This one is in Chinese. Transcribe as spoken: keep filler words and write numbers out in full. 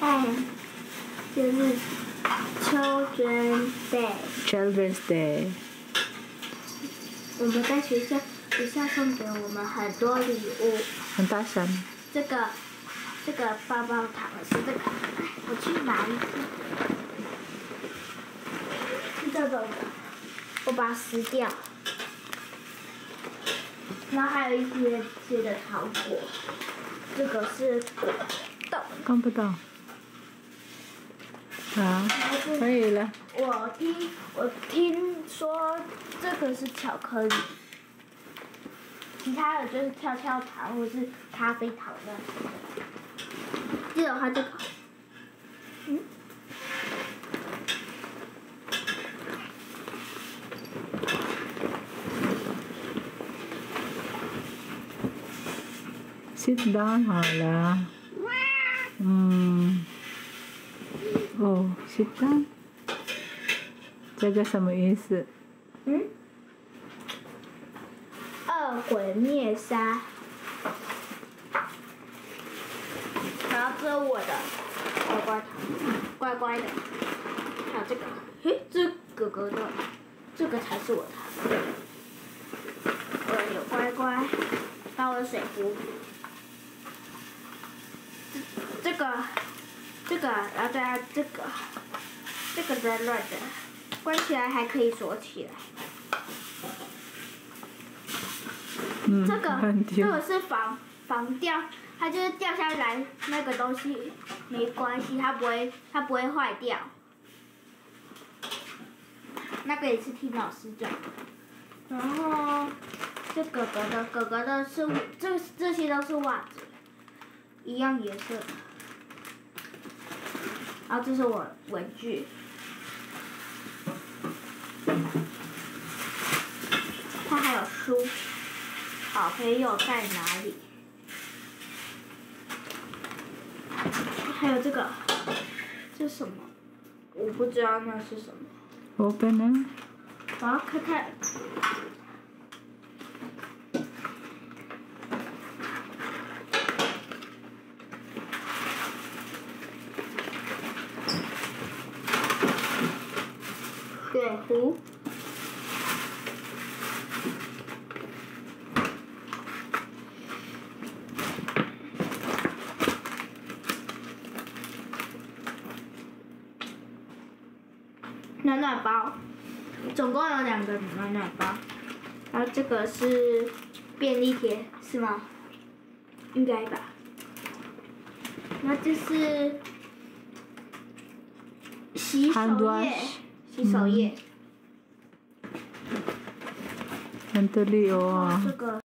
哎，就是 Children's Day。 Children's Day。 我们在学校学校送给我们很多礼物。 很大声。 这个这个棒棒糖是这个，我去拿一个，是这种的，我把它撕掉。然后还有一些些的糖果，这个是果冻。 看不到。好，可以了。 我听我听说这个是巧克力，其他的就是跳跳糖或是咖啡糖的。这种它这个，嗯。 Sit down 好了。嗯。哦 ，sit down。这个什么意思？ 嗯。恶鬼灭杀。然后这是我的乖乖糖，乖乖的。还有这个，嘿，这是哥哥的，这个才是我的。我有乖乖，还有我的水壶。这个，这个，然后再加这个，这个软软的，关起来还可以锁起来。 嗯， 这个很这个是防防掉，它就是掉下来那个东西没关系，它不会它不会坏掉。那个也是听老师讲的。然后这哥哥的哥哥的是这这些都是袜子，一样颜色。然后这是我文具。它还有书。好朋友在哪里？还有这个，这是什么？我不知道那是什么。 Open 呢？ 我要看看。水壶。暖暖包，总共有两个暖暖包，然后这个是便利贴，是吗？应该吧。那这是洗手液，洗手液。 很得力哦。 这个。